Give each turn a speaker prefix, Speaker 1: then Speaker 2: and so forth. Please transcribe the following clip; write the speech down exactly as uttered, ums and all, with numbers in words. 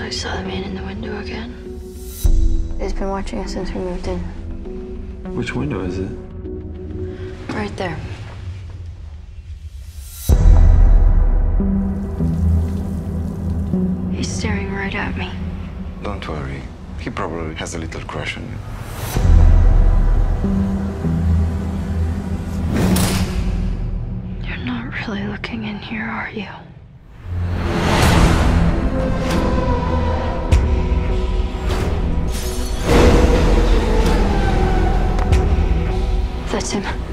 Speaker 1: I saw the man in the window again.
Speaker 2: He's been watching us since we moved in.
Speaker 3: Which window is it?
Speaker 1: Right there. He's staring right at me.
Speaker 4: Don't worry. He probably has a little crush on you.
Speaker 1: You're not really looking in here, are you? That's him.